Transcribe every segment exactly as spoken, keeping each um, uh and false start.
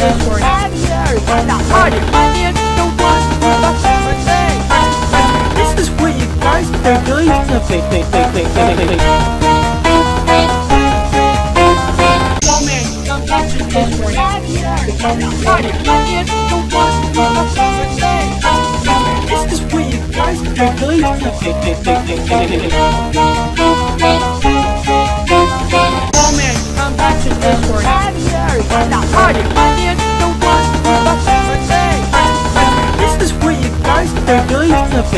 for caviar. The party man, the one with the birthday. This is what you guys are doing to me. Come back to this for caviar. The party man, the one with the birthday. This is what you guys are doing to me. Come back to this for caviar. The party man, the one with the birthday. This is what you guys are doing to me.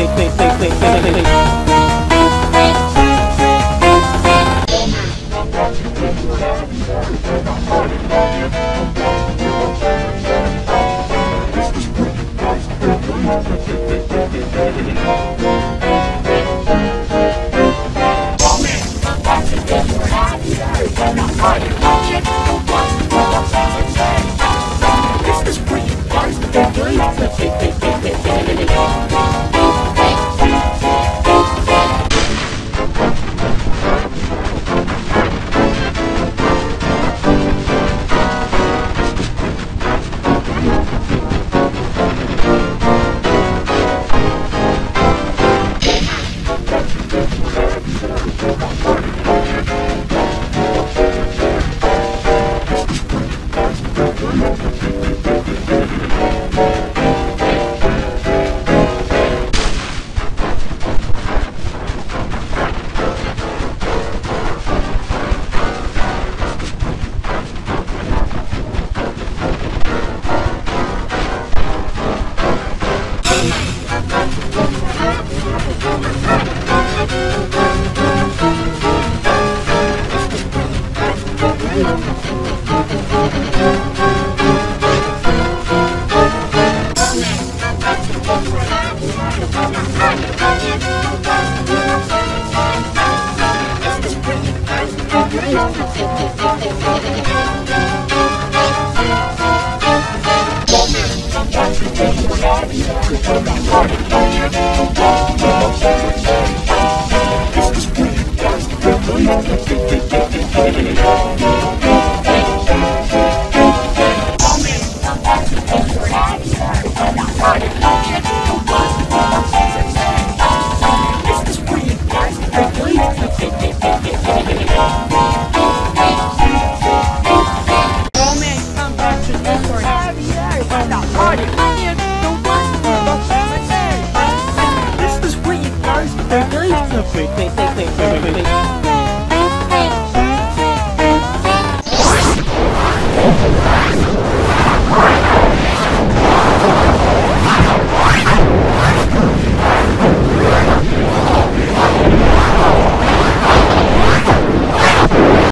This is